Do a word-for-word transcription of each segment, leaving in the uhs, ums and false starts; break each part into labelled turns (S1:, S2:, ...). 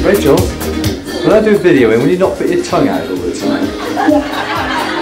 S1: Rachel, when I do videoing, will you not put your tongue out all the time?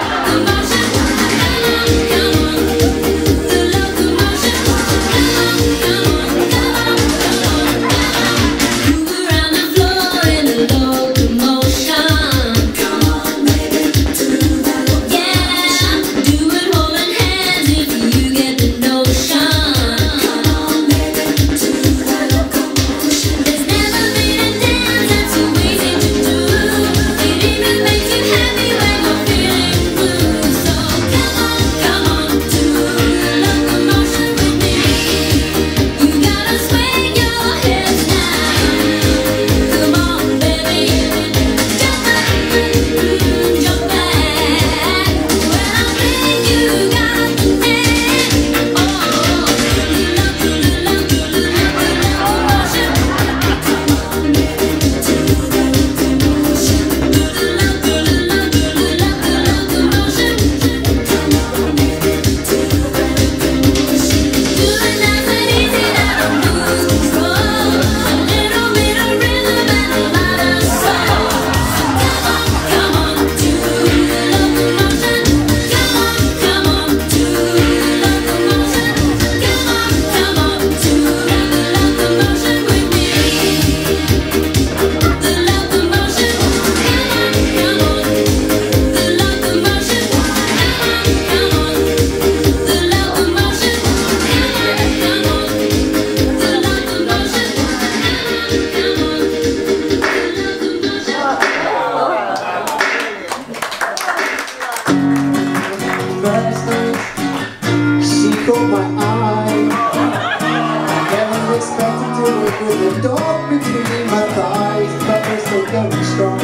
S2: With a dog between my thighs, but we're still going strong.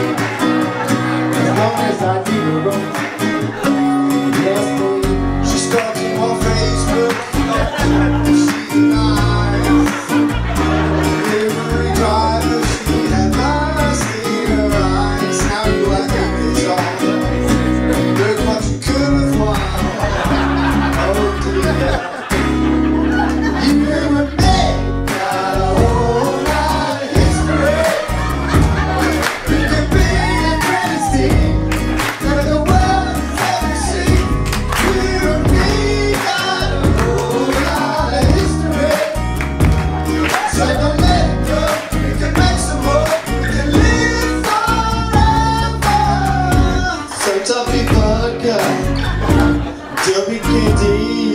S2: As long as I do the wrong. Yes, babe, she stalks me on Facebook. She's nice. Delivery driver, she had lust in her eyes. How do I get this on? Look what you could have won. Oh dear. You were me. Toffee vodka, W K D.